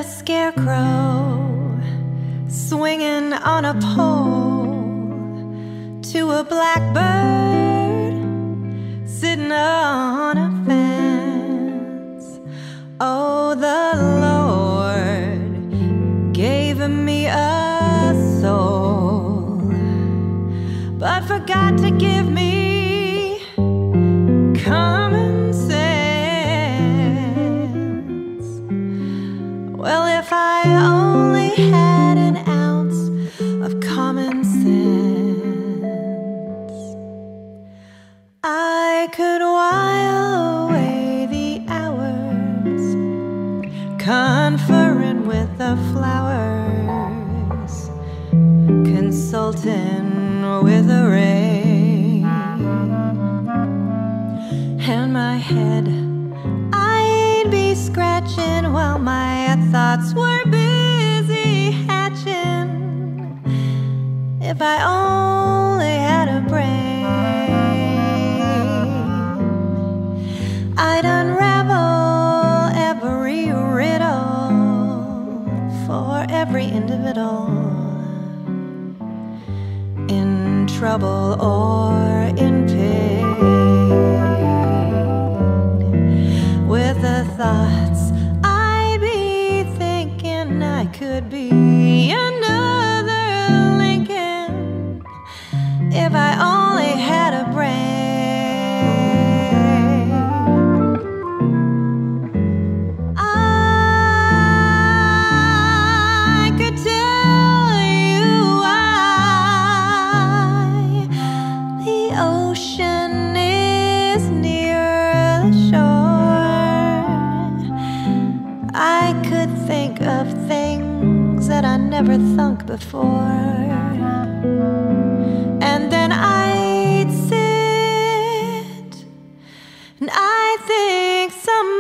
scarecrow swinging on a pole to a blackbird sitting on a fence. Oh, the Lord gave me a soul, but forgot to give me common sense. Well, if I only had an ounce of common sense, I could while away the hours conferring with the flowers, consulting with the rain. And my head I'd be scratching while my thoughts were busy hatching. If I only had a brain, I'd unravel every riddle for every individual in trouble or in pain. With the thoughts I'd be thinking I could be another Lincoln if I only had a brain. I could tell you why the ocean is near the shore. I could think of things that I never thunk before, and then I'd sit and I'd think some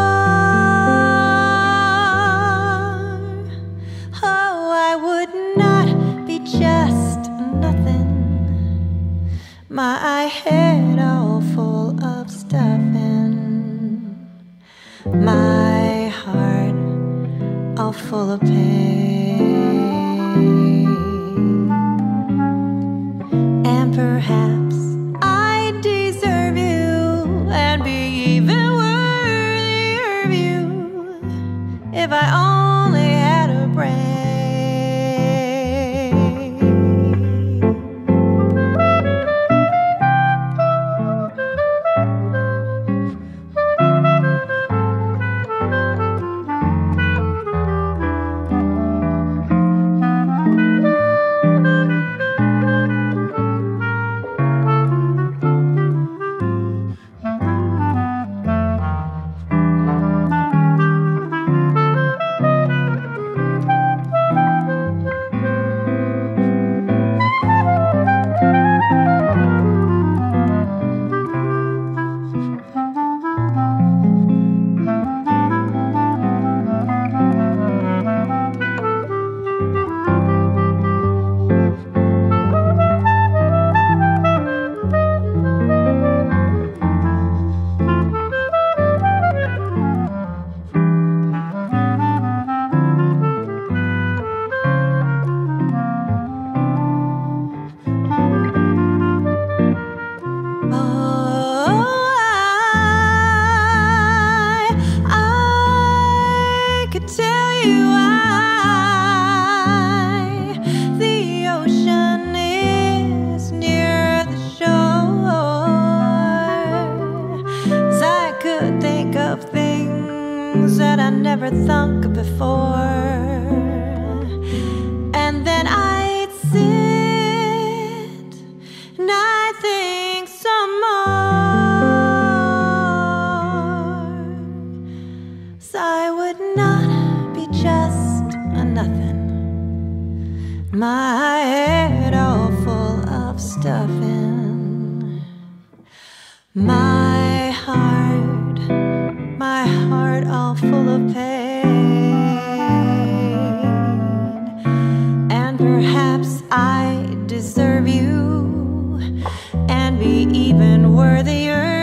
more. Oh, I would not be just nothing, my head all full of stuffing, my heart all full of pain. And perhaps I deserve you and be even worthier of you if I only had a brain. That I never thunk before, and then I'd sit and I'd think some more, so I would not be just a nothing, my head all full of stuffing, my heart all full of pain. And perhaps I deserve you and be even worthier